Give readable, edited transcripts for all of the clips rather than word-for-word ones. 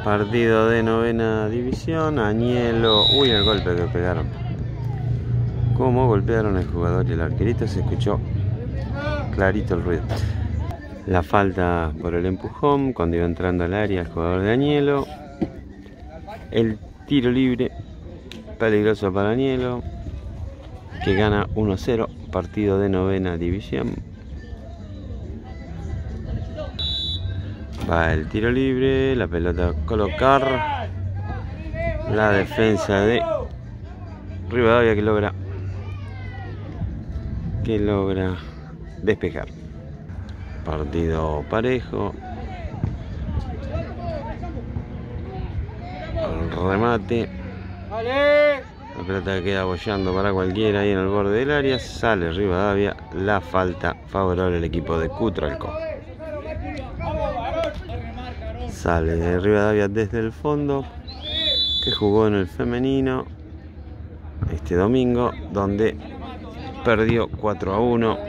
Partido de novena división. Añelo. Uy, el golpe que pegaron. Cómo golpearon al jugador y el arquerito, se escuchó clarito el ruido. La falta por el empujón cuando iba entrando al área el jugador de Añelo. El tiro libre peligroso para Añelo, que gana 1-0. Partido de novena división. Va el tiro libre, la pelota a colocar. La defensa de Rivadavia que logra despejar. Partido parejo. El remate. La pelota queda boyando para cualquiera ahí en el borde del área. Sale Rivadavia. La falta favorable al equipo de Cutralcó. Sale de Rivadavia desde el fondo, que jugó en el femenino este domingo, donde perdió 4-1.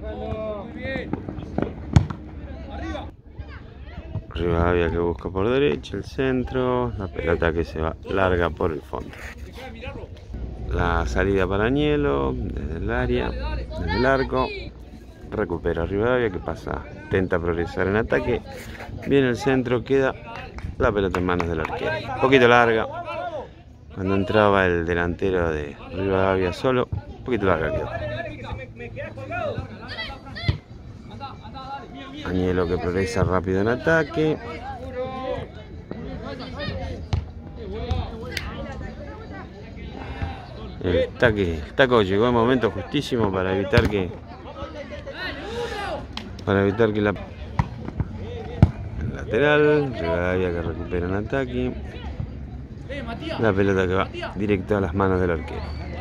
Rivadavia que busca por derecha el centro, la pelota que se va larga por el fondo. La salida para Añelo desde el área, desde el arco. Recupera Rivadavia que pasa, intenta progresar en ataque. Viene el centro, queda la pelota en manos del arquero. Un poquito larga. Cuando entraba el delantero de Rivadavia solo, un poquito larga quedó. Añelo que progresa rápido en ataque. El taco llegó en momento justísimo para evitar que la lateral. Rivadavia que recupera en ataque. La pelota que va directo a las manos del arquero.